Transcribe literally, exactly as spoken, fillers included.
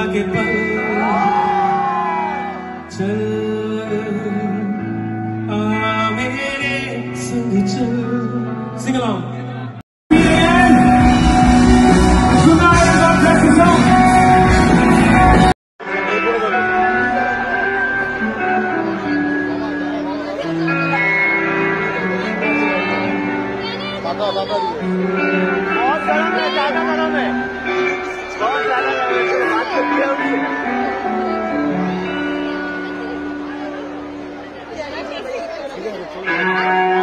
के पल चल आ मेरे संग चल। Sing along. बहुत गरम है, ज्यादा गरम है, बहुत ज्यादा गरम है।